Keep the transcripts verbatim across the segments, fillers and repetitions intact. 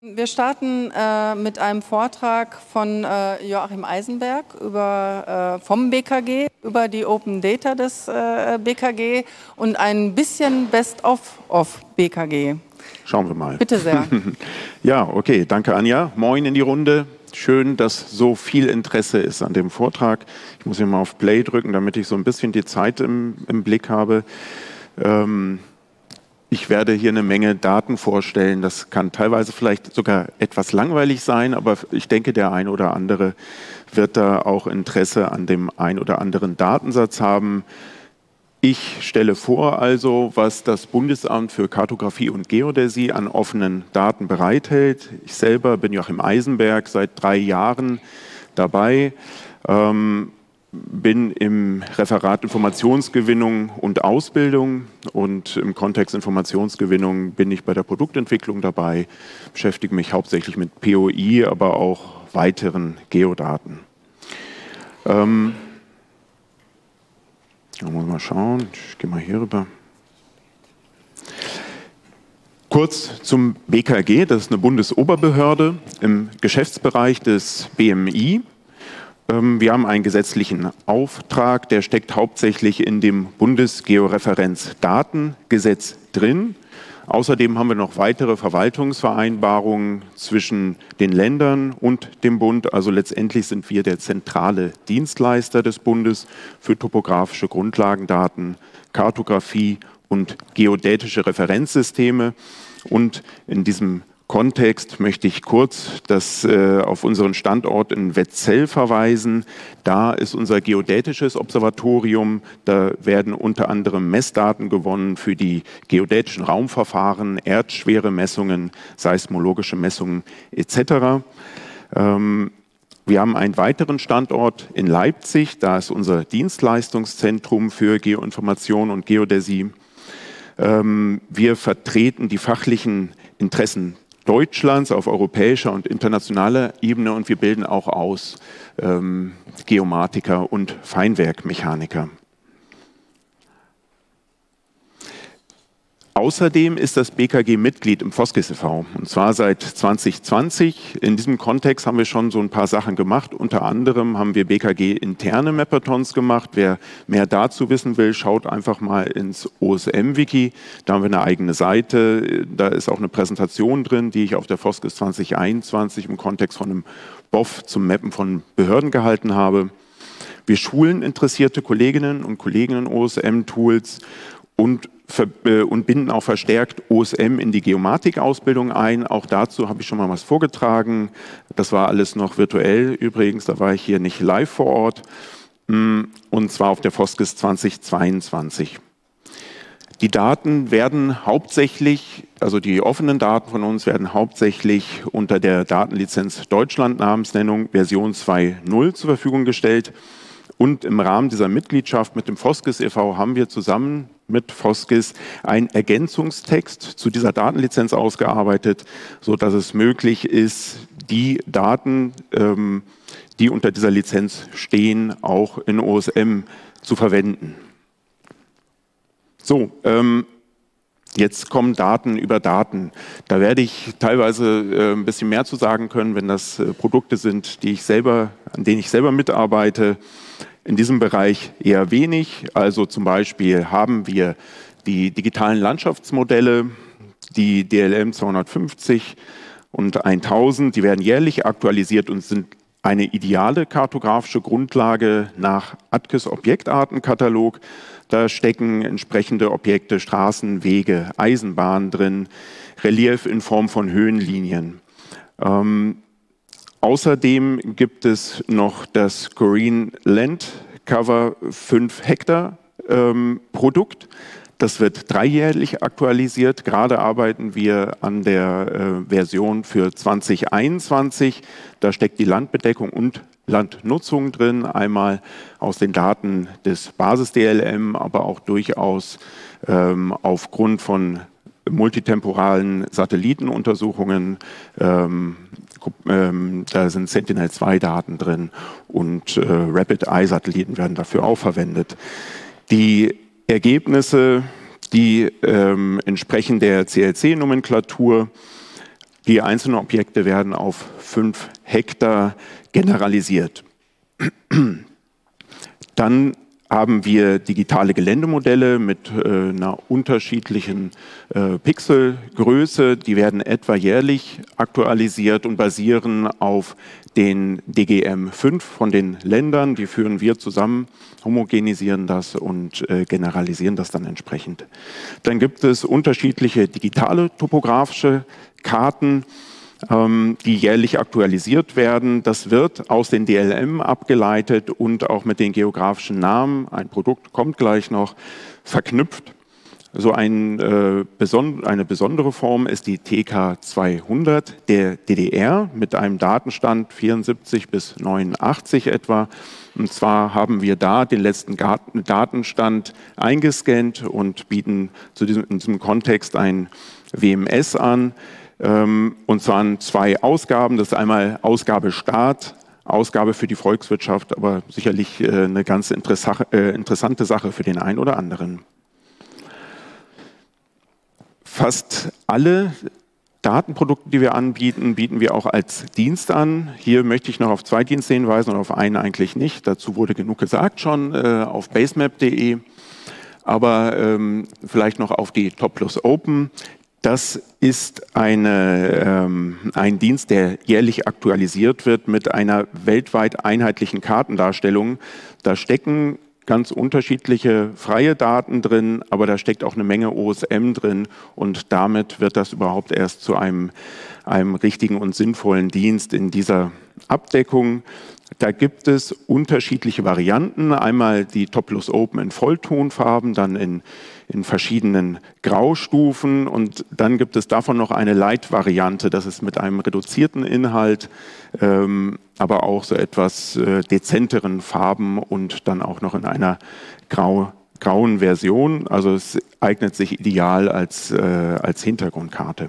Wir starten äh, mit einem Vortrag von äh, Joachim Eisenberg über, äh, vom B K G über die Open Data des äh, B K G und ein bisschen Best-of of B K G. Schauen wir mal. Bitte sehr. Ja, okay, danke Anja. Moin in die Runde. Schön, dass so viel Interesse ist an dem Vortrag. Ich muss hier mal auf Play drücken, damit ich so ein bisschen die Zeit im, im Blick habe. Ähm, Ich werde hier eine Menge Daten vorstellen. Das kann teilweise vielleicht sogar etwas langweilig sein, aber ich denke, der ein oder andere wird da auch Interesse an dem ein oder anderen Datensatz haben. Ich stelle vor also, was das Bundesamt für Kartografie und Geodäsie an offenen Daten bereithält. Ich selber bin Joachim Eisenberg, seit drei Jahren dabei. Ähm, bin im Referat Informationsgewinnung und Ausbildung und im Kontext Informationsgewinnung bin ich bei der Produktentwicklung dabei, beschäftige mich hauptsächlich mit P O I, aber auch weiteren Geodaten. Ähm, da muss mal schauen, ich gehe mal hier rüber. Kurz zum B K G, das ist eine Bundesoberbehörde im Geschäftsbereich des B M I. Wir haben einen gesetzlichen Auftrag, der steckt hauptsächlich in dem Bundesgeoreferenzdatengesetz drin. Außerdem haben wir noch weitere Verwaltungsvereinbarungen zwischen den Ländern und dem Bund. Also letztendlich sind wir der zentrale Dienstleister des Bundes für topografische Grundlagendaten, Kartografie und geodätische Referenzsysteme. Und in diesem Kontext möchte ich kurz das, äh, auf unseren Standort in Wetzell verweisen. Da ist unser geodätisches Observatorium. Da werden unter anderem Messdaten gewonnen für die geodätischen Raumverfahren, Erdschweremessungen, seismologische Messungen et cetera. Ähm, wir haben einen weiteren Standort in Leipzig. Da ist unser Dienstleistungszentrum für Geoinformation und Geodäsie. Ähm, wir vertreten die fachlichen Interessen Deutschlands auf europäischer und internationaler Ebene und wir bilden auch aus ähm, Geomatiker und Feinwerkmechaniker. Außerdem ist das B K G Mitglied im Foskis e V und zwar seit zwanzig zwanzig. In diesem Kontext haben wir schon so ein paar Sachen gemacht. Unter anderem haben wir B K G interne Mapathons gemacht. Wer mehr dazu wissen will, schaut einfach mal ins O S M-Wiki. Da haben wir eine eigene Seite. Da ist auch eine Präsentation drin, die ich auf der Foskis zwanzig einundzwanzig im Kontext von einem B O F zum Mappen von Behörden gehalten habe. Wir schulen interessierte Kolleginnen und Kollegen in O S M-Tools und und binden auch verstärkt O S M in die Geomatik-Ausbildung ein. Auch dazu habe ich schon mal was vorgetragen. Das war alles noch virtuell übrigens, da war ich hier nicht live vor Ort. Und zwar auf der Foskis zwanzig zweiundzwanzig. Die Daten werden hauptsächlich, also die offenen Daten von uns werden hauptsächlich unter der Datenlizenz Deutschland Namensnennung Version zwei Punkt null zur Verfügung gestellt. Und im Rahmen dieser Mitgliedschaft mit dem Foskis e V haben wir zusammen mit Foskis einen Ergänzungstext zu dieser Datenlizenz ausgearbeitet, sodass es möglich ist, die Daten, ähm, die unter dieser Lizenz stehen, auch in O S M zu verwenden. So, ähm, jetzt kommen Daten über Daten. Da werde ich teilweise äh, ein bisschen mehr zu sagen können, wenn das äh, Produkte sind, die ich selber, an denen ich selber mitarbeite. In diesem Bereich eher wenig. Also zum Beispiel haben wir die digitalen Landschaftsmodelle, die D L M zweihundertfünfzig und tausend, die werden jährlich aktualisiert und sind eine ideale kartografische Grundlage nach A T K I S Objektartenkatalog. Da stecken entsprechende Objekte, Straßen, Wege, Eisenbahnen drin, Relief in Form von Höhenlinien. Ähm, Außerdem gibt es noch das Green Land Cover fünf Hektar ähm, Produkt. Das wird dreijährlich aktualisiert. Gerade arbeiten wir an der äh, Version für zwanzig einundzwanzig. Da steckt die Landbedeckung und Landnutzung drin. Einmal aus den Daten des Basis-D L M, aber auch durchaus ähm, aufgrund von multitemporalen Satellitenuntersuchungen. Ähm, ähm, da sind Sentinel zwei Daten drin und äh, Rapid-Eye-Satelliten werden dafür auch verwendet. Die Ergebnisse, die ähm, entsprechen der C L C-Nomenklatur. Die einzelnen Objekte werden auf fünf Hektar generalisiert. Dann haben wir digitale Geländemodelle mit äh, einer unterschiedlichen äh, Pixelgröße. Die werden etwa jährlich aktualisiert und basieren auf den D G M fünf von den Ländern. Die führen wir zusammen, homogenisieren das und äh, generalisieren das dann entsprechend. Dann gibt es unterschiedliche digitale topografische Karten, die jährlich aktualisiert werden. Das wird aus den D L M abgeleitet und auch mit den geografischen Namen, ein Produkt kommt gleich noch, verknüpft. So ein, äh, beson- eine besondere Form ist die T K zweihundert der D D R mit einem Datenstand vierundsiebzig bis neunundachtzig etwa. Und zwar haben wir da den letzten Datenstand eingescannt und bieten zu diesem, in diesem Kontext ein W M S an. Und zwar in zwei Ausgaben. Das ist einmal Ausgabe Start, Ausgabe für die Volkswirtschaft, aber sicherlich eine ganz interessante Sache für den einen oder anderen. Fast alle Datenprodukte, die wir anbieten, bieten wir auch als Dienst an. Hier möchte ich noch auf zwei Dienste hinweisen und auf einen eigentlich nicht. Dazu wurde genug gesagt schon auf basemap punkt de. Aber ähm, vielleicht noch auf die Top Plus Open. Das ist eine, ähm, ein Dienst, der jährlich aktualisiert wird mit einer weltweit einheitlichen Kartendarstellung. Da stecken ganz unterschiedliche freie Daten drin, aber da steckt auch eine Menge O S M drin und damit wird das überhaupt erst zu einem, einem richtigen und sinnvollen Dienst in dieser Abdeckung. Da gibt es unterschiedliche Varianten. Einmal die Top Plus Open in Volltonfarben, dann in, in verschiedenen Graustufen und dann gibt es davon noch eine Light-Variante. Das ist mit einem reduzierten Inhalt, ähm, aber auch so etwas äh, dezenteren Farben und dann auch noch in einer grau, grauen Version. Also es eignet sich ideal als, äh, als Hintergrundkarte.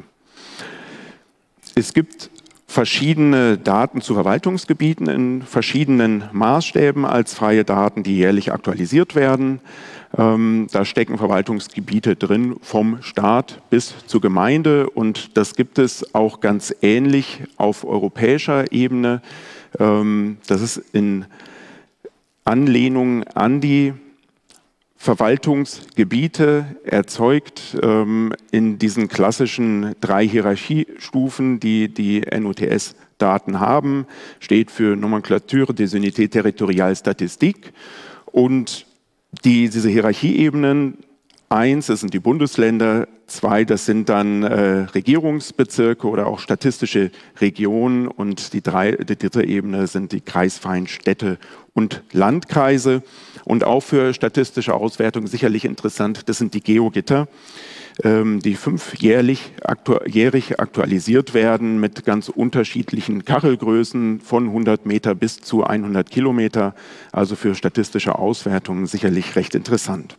Es gibt verschiedene Daten zu Verwaltungsgebieten in verschiedenen Maßstäben als freie Daten, die jährlich aktualisiert werden. Ähm, da stecken Verwaltungsgebiete drin vom Staat bis zur Gemeinde und das gibt es auch ganz ähnlich auf europäischer Ebene. Ähm, das ist in Anlehnung an die Verwaltungsgebiete erzeugt ähm, in diesen klassischen drei Hierarchiestufen, die die N U T S-Daten haben, steht für Nomenclature des Unités Territoriales Statistiques. Und die, diese Hierarchieebenen, eins, das sind die Bundesländer, zwei, das sind dann äh, Regierungsbezirke oder auch statistische Regionen und die, drei, die dritte Ebene sind die kreisfreien Städte und Landkreise. Und auch für statistische Auswertung sicherlich interessant, das sind die Geogitter, ähm, die fünfjährlich aktu jährig aktualisiert werden mit ganz unterschiedlichen Kachelgrößen von hundert Meter bis zu hundert Kilometer. Also für statistische Auswertungen sicherlich recht interessant.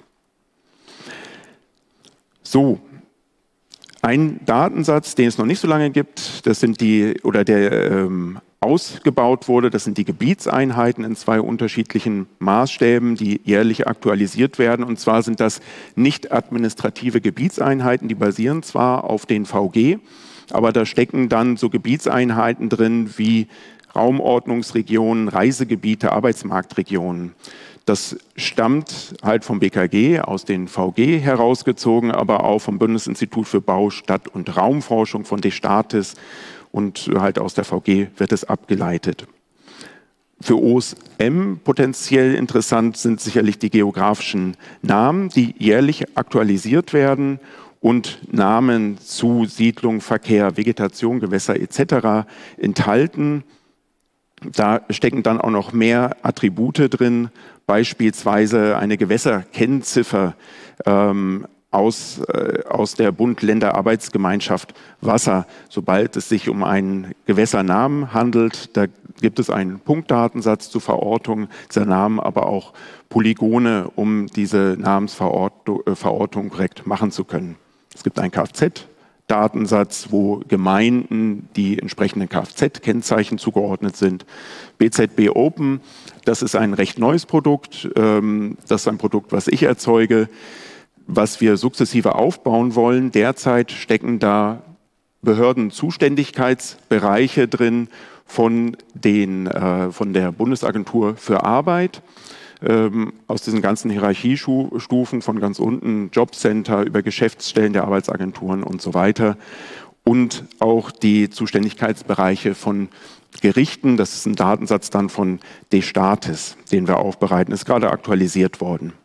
So, ein Datensatz, den es noch nicht so lange gibt, das sind die, oder der ähm, ausgebaut wurde, das sind die Gebietseinheiten in zwei unterschiedlichen Maßstäben, die jährlich aktualisiert werden. Und zwar sind das nicht administrative Gebietseinheiten, die basieren zwar auf den V G, aber da stecken dann so Gebietseinheiten drin wie Raumordnungsregionen, Reisegebiete, Arbeitsmarktregionen. Das stammt halt vom B K G, aus den V G herausgezogen, aber auch vom Bundesinstitut für Bau, Stadt- und Raumforschung, von DESTATIS und halt aus der V G wird es abgeleitet. Für O S M potenziell interessant sind sicherlich die geografischen Namen, die jährlich aktualisiert werden und Namen zu Siedlung, Verkehr, Vegetation, Gewässer et cetera enthalten. Da stecken dann auch noch mehr Attribute drin, beispielsweise eine Gewässerkennziffer ähm, aus, äh, aus der Bund-Länder-Arbeitsgemeinschaft Wasser. Sobald es sich um einen Gewässernamen handelt, da gibt es einen Punktdatensatz zur Verortung dieser Namen, aber auch Polygone, um diese Namensverortung korrekt machen zu können. Es gibt einen Kfz-Datensatz, wo Gemeinden die entsprechenden Kfz-Kennzeichen zugeordnet sind. B Z B Open, das ist ein recht neues Produkt. Das ist ein Produkt, was ich erzeuge, was wir sukzessive aufbauen wollen. Derzeit stecken da Behördenzuständigkeitsbereiche drin von, den, äh, von der Bundesagentur für Arbeit. Ähm, aus diesen ganzen Hierarchiestufen von ganz unten, Jobcenter über Geschäftsstellen der Arbeitsagenturen und so weiter. Und auch die Zuständigkeitsbereiche von Gerichten. Das ist ein Datensatz dann von D-Statis, den wir aufbereiten. Ist gerade aktualisiert worden.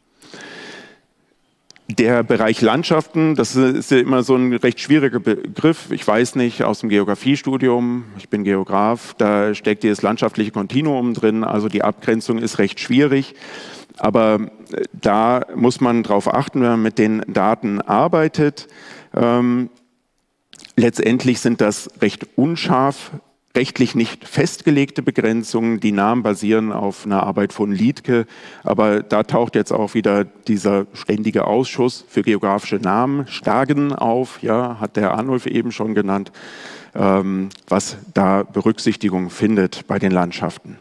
Der Bereich Landschaften, das ist ja immer so ein recht schwieriger Begriff. Ich weiß nicht, aus dem Geografiestudium, ich bin Geograf, da steckt dieses landschaftliche Kontinuum drin, also die Abgrenzung ist recht schwierig. Aber da muss man darauf achten, wenn man mit den Daten arbeitet. Ähm, letztendlich sind das recht unscharf, rechtlich nicht festgelegte Begrenzungen. Die Namen basieren auf einer Arbeit von Liedtke, aber da taucht jetzt auch wieder dieser ständige Ausschuss für geografische Namen, Stagen, auf, ja, hat der Arnulf eben schon genannt, ähm, was da Berücksichtigung findet bei den Landschaften.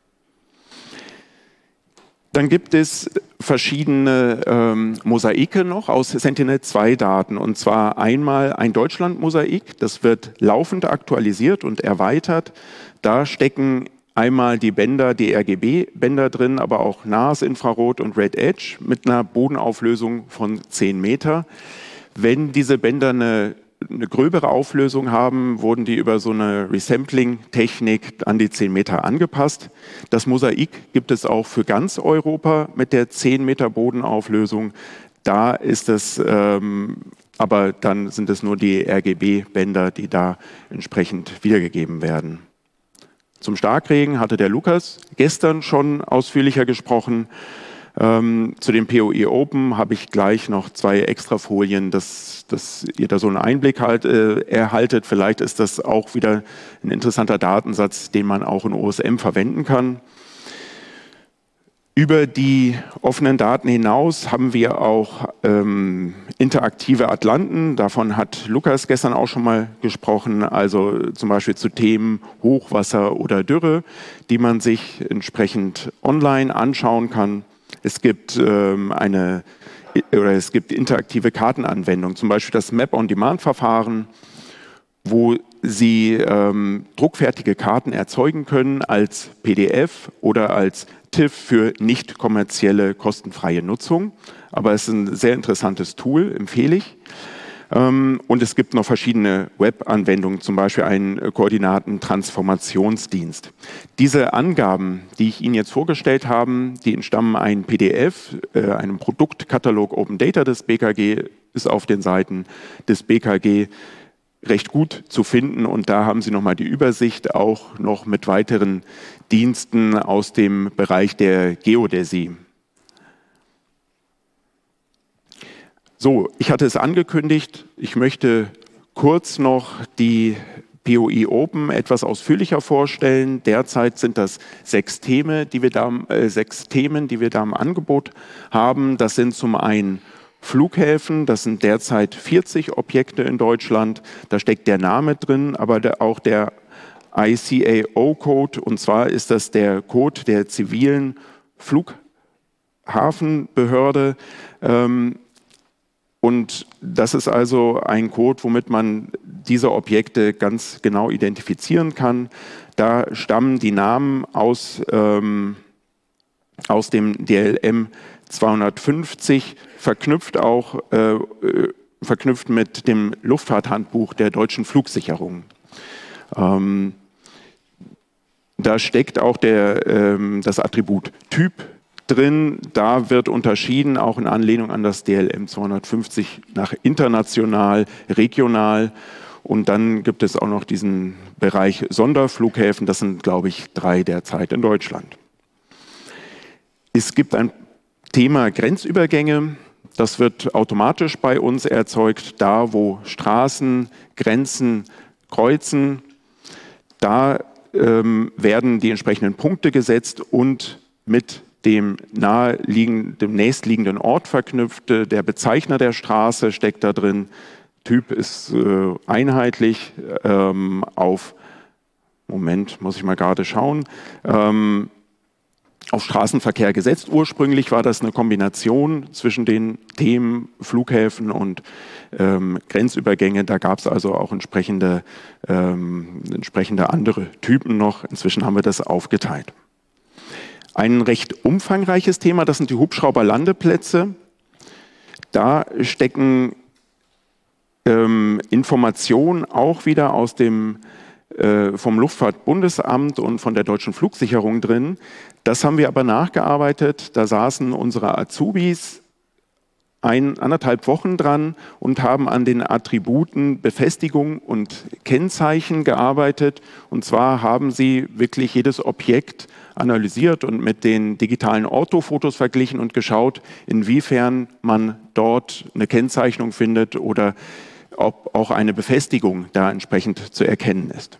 Dann gibt es verschiedene ähm, Mosaike noch aus Sentinel zwei Daten. Und zwar einmal ein Deutschland-Mosaik, das wird laufend aktualisiert und erweitert. Da stecken einmal die Bänder, die R G B-Bänder drin, aber auch nahes Infrarot und Red Edge mit einer Bodenauflösung von zehn Meter. Wenn diese Bänder eine eine gröbere Auflösung haben, wurden die über so eine Resampling-Technik an die zehn Meter angepasst. Das Mosaik gibt es auch für ganz Europa mit der zehn Meter Bodenauflösung. Da ist es, ähm, aber dann sind es nur die R G B-Bänder, die da entsprechend wiedergegeben werden. Zum Starkregen hatte der Lukas gestern schon ausführlicher gesprochen. Ähm, zu dem P O I Open habe ich gleich noch zwei extra Folien, dass, dass ihr da so einen Einblick halt, äh, erhaltet. Vielleicht ist das auch wieder ein interessanter Datensatz, den man auch in O S M verwenden kann. Über die offenen Daten hinaus haben wir auch ähm, interaktive Atlanten. Davon hat Lukas gestern auch schon mal gesprochen, also zum Beispiel zu Themen Hochwasser oder Dürre, die man sich entsprechend online anschauen kann. Es gibt ähm, eine oder es gibt interaktive Kartenanwendungen, zum Beispiel das Map-on-Demand-Verfahren, wo Sie ähm, druckfertige Karten erzeugen können als P D F oder als T I F für nicht kommerzielle kostenfreie Nutzung. Aber es ist ein sehr interessantes Tool, empfehle ich. Und es gibt noch verschiedene Web-Anwendungen, zum Beispiel einen Koordinatentransformationsdienst. Diese Angaben, die ich Ihnen jetzt vorgestellt habe, die entstammen einem P D F, äh, einem Produktkatalog Open Data des B K G, ist auf den Seiten des B K G recht gut zu finden. Und da haben Sie nochmal die Übersicht, auch noch mit weiteren Diensten aus dem Bereich der Geodäsie. So, ich hatte es angekündigt, ich möchte kurz noch die P O I Open etwas ausführlicher vorstellen. Derzeit sind das sechs Themen, die wir da, äh, sechs Themen, die wir da im Angebot haben. Das sind zum einen Flughäfen, das sind derzeit vierzig Objekte in Deutschland. Da steckt der Name drin, aber der, auch der I C A O-Code. Und zwar ist das der Code der zivilen Flughafenbehörde. Ähm, Und das ist also ein Code, womit man diese Objekte ganz genau identifizieren kann. Da stammen die Namen aus, ähm, aus dem D L M zweihundertfünfzig, verknüpft auch äh, verknüpft mit dem Luftfahrthandbuch der deutschen Flugsicherung. Ähm, da steckt auch der, ähm, das Attribut Typ drin. Da wird unterschieden, auch in Anlehnung an das D L M zweihundertfünfzig, nach international, regional. Und dann gibt es auch noch diesen Bereich Sonderflughäfen. Das sind, glaube ich, drei derzeit in Deutschland. Es gibt ein Thema Grenzübergänge. Das wird automatisch bei uns erzeugt. Da, wo Straßen, Grenzen kreuzen, da ähm, werden die entsprechenden Punkte gesetzt und mit dem, naheliegenden, dem nächstliegenden Ort verknüpft. Der Bezeichner der Straße steckt da drin. Typ ist äh, einheitlich ähm, auf, Moment, muss ich mal gerade schauen, ähm, auf Straßenverkehr gesetzt. Ursprünglich war das eine Kombination zwischen den Themen Flughäfen und ähm, Grenzübergänge. Da gab es also auch entsprechende, ähm, entsprechende andere Typen noch. Inzwischen haben wir das aufgeteilt. Ein recht umfangreiches Thema, das sind die Hubschrauberlandeplätze. Da stecken ähm, Informationen auch wieder aus dem vom Luftfahrtbundesamt und von der Deutschen Flugsicherung drin. Das haben wir aber nachgearbeitet. Da saßen unsere Azubis ein, anderthalb Wochen dran und haben an den Attributen Befestigung und Kennzeichen gearbeitet. Und zwar haben sie wirklich jedes Objekt analysiert und mit den digitalen Orthofotos verglichen und geschaut, inwiefern man dort eine Kennzeichnung findet oder ob auch eine Befestigung da entsprechend zu erkennen ist.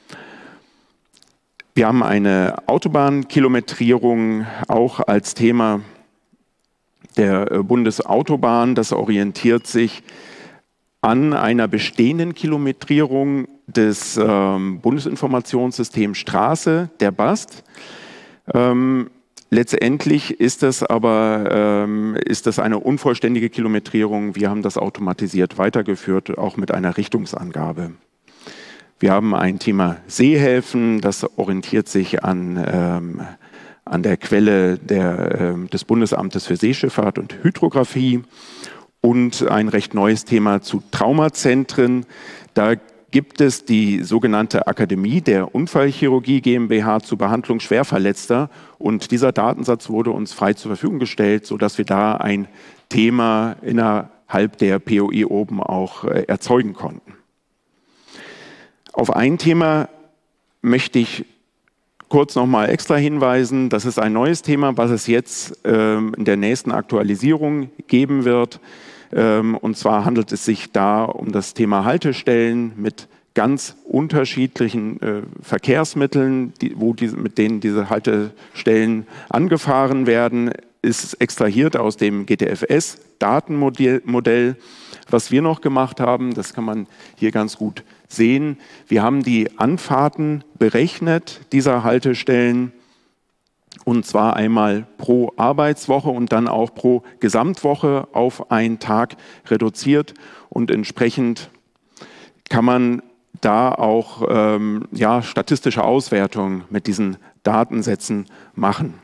Wir haben eine Autobahnkilometrierung auch als Thema der Bundesautobahn. Das orientiert sich an einer bestehenden Kilometrierung des ähm, Bundesinformationssystems Straße, der B A S T. Ähm, letztendlich ist das aber ähm, ist das eine unvollständige Kilometrierung. Wir haben das automatisiert weitergeführt, auch mit einer Richtungsangabe. Wir haben ein Thema Seehäfen, das orientiert sich an, ähm, an der Quelle der, äh, des Bundesamtes für Seeschifffahrt und Hydrographie und ein recht neues Thema zu Traumazentren. Da gibt es die sogenannte Akademie der Unfallchirurgie GmbH zur Behandlung Schwerverletzter und dieser Datensatz wurde uns frei zur Verfügung gestellt, sodass wir da ein Thema innerhalb der P O I oben auch äh, erzeugen konnten. Auf ein Thema möchte ich kurz noch mal extra hinweisen. Das ist ein neues Thema, was es jetzt ähm, in der nächsten Aktualisierung geben wird. Ähm, und zwar handelt es sich da um das Thema Haltestellen mit ganz unterschiedlichen äh, Verkehrsmitteln, die, wo diese, mit denen diese Haltestellen angefahren werden. Ist extrahiert aus dem G T F S-Datenmodell. Was wir noch gemacht haben, das kann man hier ganz gut sehen. Wir haben die Anfahrten berechnet dieser Haltestellen und zwar einmal pro Arbeitswoche und dann auch pro Gesamtwoche auf einen Tag reduziert und entsprechend kann man da auch ähm, ja, statistische Auswertungen mit diesen Datensätzen machen.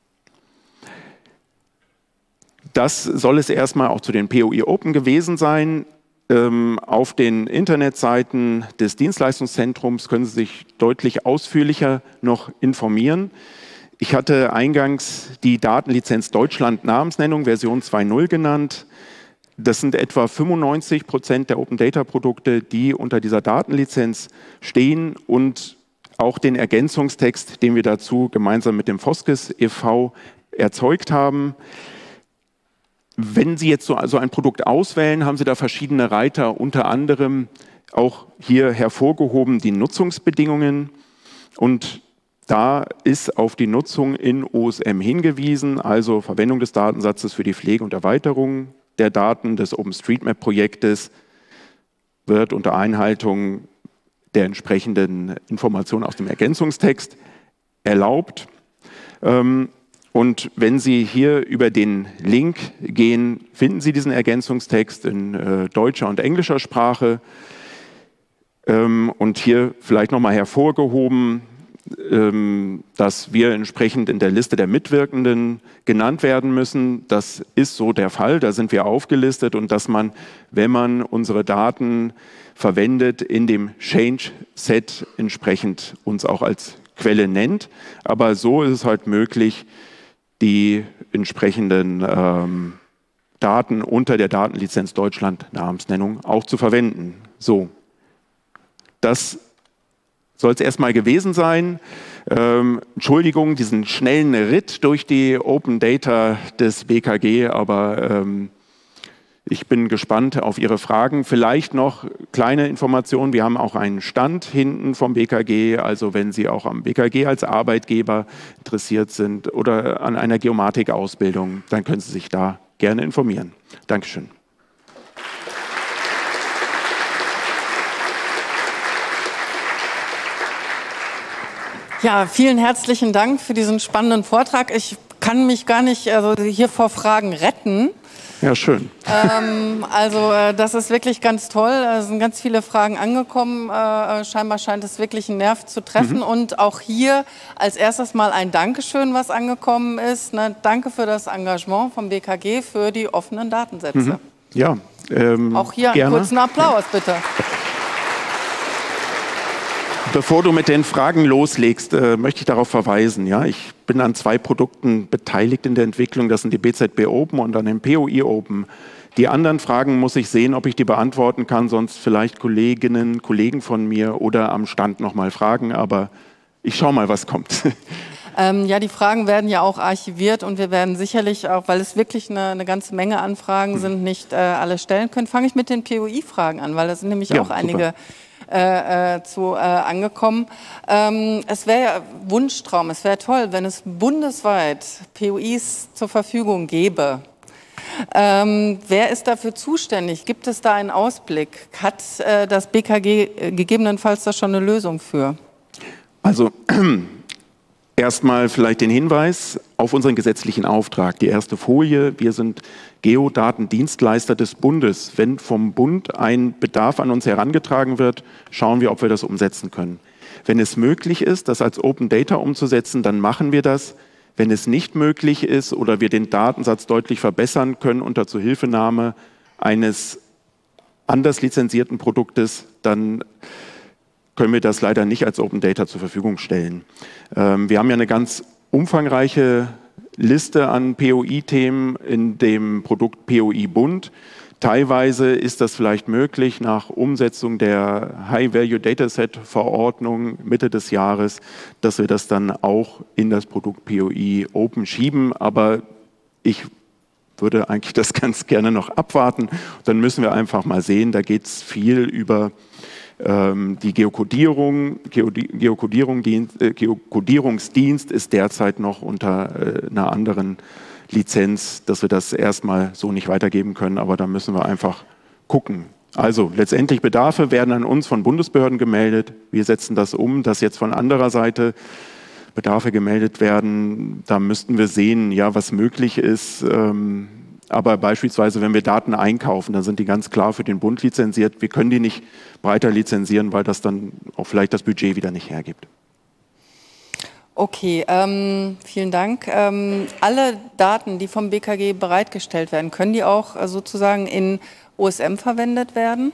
Das soll es erstmal auch zu den P O I Open gewesen sein. Ähm, auf den Internetseiten des Dienstleistungszentrums können Sie sich deutlich ausführlicher noch informieren. Ich hatte eingangs die Datenlizenz Deutschland Namensnennung Version zwei Punkt null genannt. Das sind etwa fünfundneunzig Prozent der Open Data Produkte, die unter dieser Datenlizenz stehen und auch den Ergänzungstext, den wir dazu gemeinsam mit dem Foskes e V erzeugt haben. Wenn Sie jetzt so, so ein Produkt auswählen, haben Sie da verschiedene Reiter, unter anderem auch hier hervorgehoben die Nutzungsbedingungen. Und da ist auf die Nutzung in O S M hingewiesen, also Verwendung des Datensatzes für die Pflege und Erweiterung der Daten des OpenStreetMap-Projektes wird unter Einhaltung der entsprechenden Informationen aus dem Ergänzungstext erlaubt. Ähm, Und wenn Sie hier über den Link gehen, finden Sie diesen Ergänzungstext in äh, deutscher und englischer Sprache. Ähm, und hier vielleicht nochmal hervorgehoben, ähm, dass wir entsprechend in der Liste der Mitwirkenden genannt werden müssen. Das ist so der Fall, da sind wir aufgelistet und dass man, wenn man unsere Daten verwendet, in dem Change-Set entsprechend uns auch als Quelle nennt. Aber so ist es halt möglich, die entsprechenden ähm, Daten unter der Datenlizenz Deutschland Namensnennung auch zu verwenden. So, das soll es erstmal gewesen sein. Ähm, Entschuldigung, diesen schnellen Ritt durch die Open Data des B K G, aber ähm, ich bin gespannt auf Ihre Fragen. Vielleicht noch kleine Informationen. Wir haben auch einen Stand hinten vom B K G. Also wenn Sie auch am B K G als Arbeitgeber interessiert sind oder an einer Geomatik-Ausbildung, dann können Sie sich da gerne informieren. Dankeschön. Ja, vielen herzlichen Dank für diesen spannenden Vortrag. Ich kann mich gar nicht also hier vor Fragen retten. Ja, schön. Ähm, also äh, das ist wirklich ganz toll. Es sind ganz viele Fragen angekommen. Äh, scheinbar scheint es wirklich einen Nerv zu treffen. Mhm. Und auch hier als erstes mal ein Dankeschön, was angekommen ist. Ne? Danke für das Engagement vom B K G für die offenen Datensätze. Mhm. Ja, ähm, auch hier gerne. einen kurzen Applaus, bitte. Bevor du mit den Fragen loslegst, äh, möchte ich darauf verweisen. Ja? Ich bin an zwei Produkten beteiligt in der Entwicklung. Das sind die B Z B Open und an dem P O I Open. Die anderen Fragen muss ich sehen, ob ich die beantworten kann. Sonst vielleicht Kolleginnen, Kollegen von mir oder am Stand noch mal fragen. Aber ich schaue mal, was kommt. Ähm, ja, die Fragen werden ja auch archiviert und wir werden sicherlich auch, weil es wirklich eine, eine ganze Menge an Fragen hm. sind, nicht äh, alle stellen können. Fange ich mit den P O I-Fragen an, weil da sind nämlich ja, auch super. einige Äh, äh, zu äh, angekommen. Ähm, es wäre ja Wunschtraum, es wäre toll, wenn es bundesweit P O Is zur Verfügung gäbe. Ähm, wer ist dafür zuständig? Gibt es da einen Ausblick? Hat äh, das B K G äh, gegebenenfalls da schon eine Lösung für? Also erstmal vielleicht den Hinweis auf unseren gesetzlichen Auftrag. Die erste Folie, wir sind Geodatendienstleister des Bundes. Wenn vom Bund ein Bedarf an uns herangetragen wird, schauen wir, ob wir das umsetzen können. Wenn es möglich ist, das als Open Data umzusetzen, dann machen wir das. Wenn es nicht möglich ist oder wir den Datensatz deutlich verbessern können unter Zuhilfenahme eines anders lizenzierten Produktes, dann können wir das leider nicht als Open Data zur Verfügung stellen. Ähm, wir haben ja eine ganz umfangreiche Liste an P O I-Themen in dem Produkt P O I Bund. Teilweise ist das vielleicht möglich nach Umsetzung der High-Value-Dataset-Verordnung Mitte des Jahres, dass wir das dann auch in das Produkt P O I Open schieben. Aber ich würde eigentlich das ganz gerne noch abwarten. Dann müssen wir einfach mal sehen, da geht es viel über die Geokodierung, Geokodierung, äh, Geokodierungsdienst ist derzeit noch unter äh, einer anderen Lizenz, dass wir das erstmal so nicht weitergeben können, aber da müssen wir einfach gucken. Also letztendlich Bedarfe werden an uns von Bundesbehörden gemeldet. Wir setzen das um, dass jetzt von anderer Seite Bedarfe gemeldet werden. Da müssten wir sehen, ja, was möglich ist. Ähm, Aber beispielsweise, wenn wir Daten einkaufen, dann sind die ganz klar für den Bund lizenziert. Wir können die nicht breiter lizenzieren, weil das dann auch vielleicht das Budget wieder nicht hergibt. Okay, ähm, vielen Dank. Ähm, alle Daten, die vom B K G bereitgestellt werden, können die auch äh, sozusagen in O S M verwendet werden?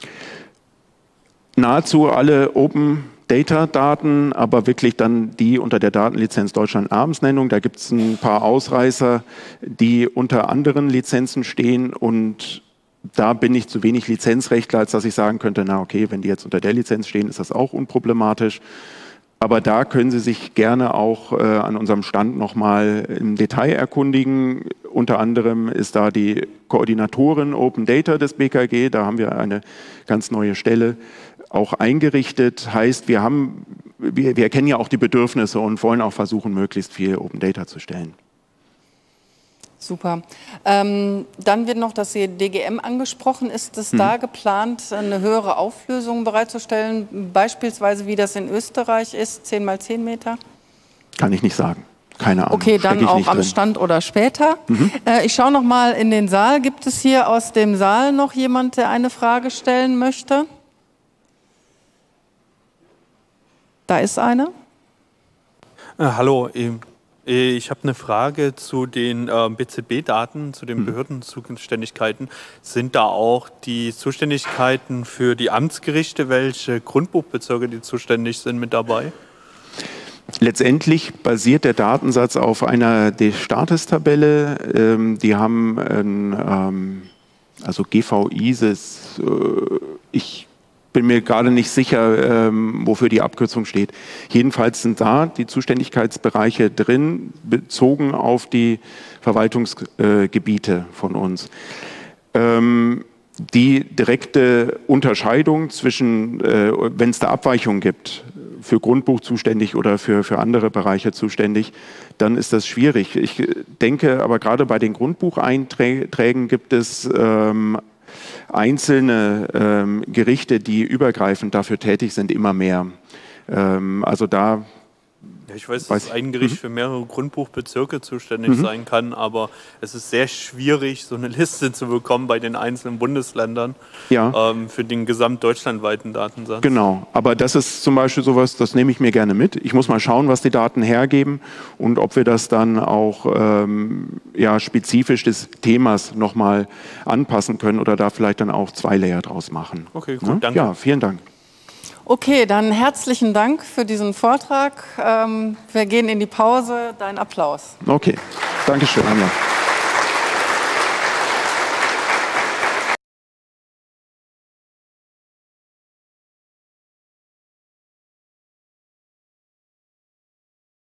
Nahezu alle Open Data-Daten, aber wirklich dann die unter der Datenlizenz Deutschland-Namensnennung. Da gibt es ein paar Ausreißer, die unter anderen Lizenzen stehen und da bin ich zu wenig Lizenzrechtler, als dass ich sagen könnte, na okay, wenn die jetzt unter der Lizenz stehen, ist das auch unproblematisch. Aber da können Sie sich gerne auch äh, an unserem Stand nochmal im Detail erkundigen. Unter anderem ist da die Koordinatorin Open Data des B K G, da haben wir eine ganz neue Stelle auch eingerichtet. Heißt, wir, haben, wir, wir erkennen ja auch die Bedürfnisse und wollen auch versuchen, möglichst viel Open Data zu stellen. Super. Ähm, dann wird noch das D G M angesprochen. Ist es hm. da geplant, eine höhere Auflösung bereitzustellen, beispielsweise wie das in Österreich ist, zehn mal zehn Meter? Kann ich nicht sagen. Keine Ahnung. Okay, dann auch am Stand oder später. Mhm. Äh, ich schaue noch mal in den Saal. Gibt es hier aus dem Saal noch jemand, der eine Frage stellen möchte? Da ist eine. Äh, hallo, ich habe eine Frage zu den äh, B Z B-Daten, zu den Behördenzuständigkeiten. Sind da auch die Zuständigkeiten für die Amtsgerichte, welche Grundbuchbezirke die zuständig sind, mit dabei? Letztendlich basiert der Datensatz auf einer Status-Tabelle. Ähm, die haben ein, ähm, also G V I S I S, äh, ich bin mir gerade nicht sicher, ähm, wofür die Abkürzung steht. Jedenfalls sind da die Zuständigkeitsbereiche drin, bezogen auf die Verwaltungsgebiete äh, von uns. Ähm, die direkte Unterscheidung zwischen, äh, wenn es da Abweichungen gibt, für Grundbuch zuständig oder für, für andere Bereiche zuständig, dann ist das schwierig. Ich denke aber gerade bei den Grundbucheinträgen gibt es ähm, einzelne ähm, Gerichte, die übergreifend dafür tätig sind, immer mehr. Ähm, also da Ja, ich weiß, Weiß dass ich. ein Gericht Mhm. für mehrere Grundbuchbezirke zuständig Mhm. sein kann, aber es ist sehr schwierig, so eine Liste zu bekommen bei den einzelnen Bundesländern Ja. ähm, für den gesamtdeutschlandweiten Datensatz. Genau, aber das ist zum Beispiel sowas, das nehme ich mir gerne mit. Ich muss mal schauen, was die Daten hergeben und ob wir das dann auch ähm, ja, spezifisch des Themas nochmal anpassen können oder da vielleicht dann auch zwei Layer draus machen. Okay, gut, Ne? danke. Ja, vielen Dank. Okay, dann herzlichen Dank für diesen Vortrag. Ähm, wir gehen in die Pause. Dein Applaus. Okay, Dankeschön, Anja.